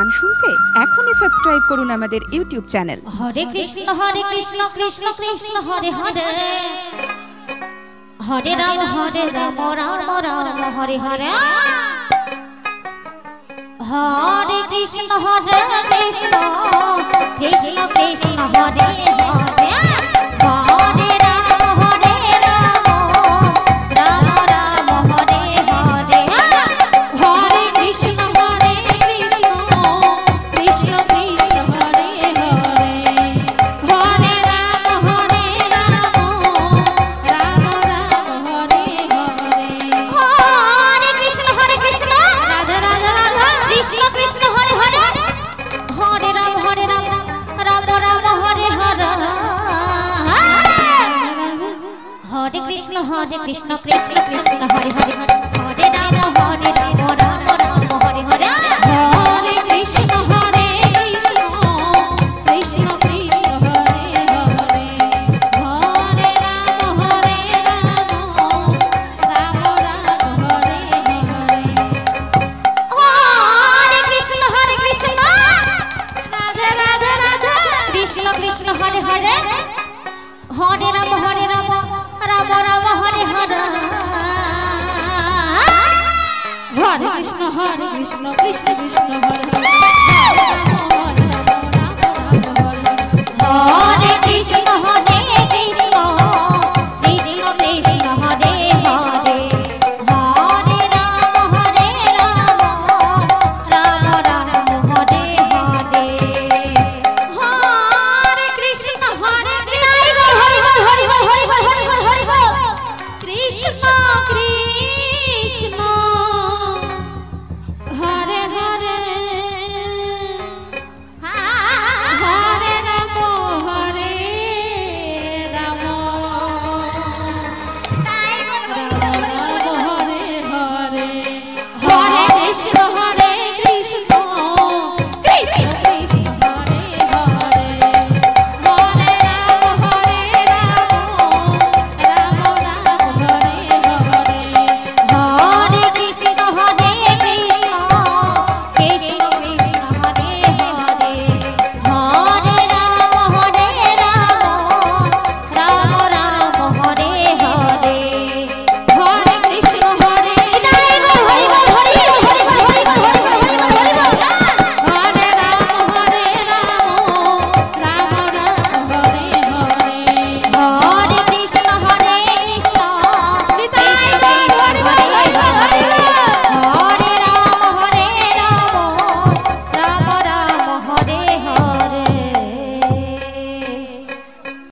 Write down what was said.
শুনতে এখনই সাবস্ক্রাইব করুন আমাদের ইউটিউব চ্যানেল। হরে কৃষ্ণ কৃষ্ণ কৃষ্ণ হরে হরে, হরে রাম রাম রাম হরে হরে, হরে কৃষ্ণ কৃষ্ণ কৃষ্ণ কৃষ্ণ হরে হরে, হরে রাম রাম রাম হরে হরে, হরে কৃষ্ণ কৃষ্ণ কৃষ্ণ কৃষ্ণ হরে হরে, হরে রাম রাম রাম হরে হরে, হরে কৃষ্ণ রাধা রাধা রাধা কৃষ্ণ কৃষ্ণ হরে হরে, হরে রাম রাম রাম হরে হরে, হরে কৃষ্ণ কৃষ্ণ কৃষ্ণ হরে হরে, হরে রাম রাম রাম হরে হরে, হরে কৃষ্ণ কৃষ্ণ কৃষ্ণ হরে হরে, হরে রাম রাম রাম হরে হরে, হরে কৃষ্ণ রাধা রাধা রাধা কৃষ্ণ কৃষ্ণ হরে হরে, হরে রাম রাম রাম হরে হরে, হরে কৃষ্ণ কৃষ্ণ কৃষ্ণ হরে হরে, হরে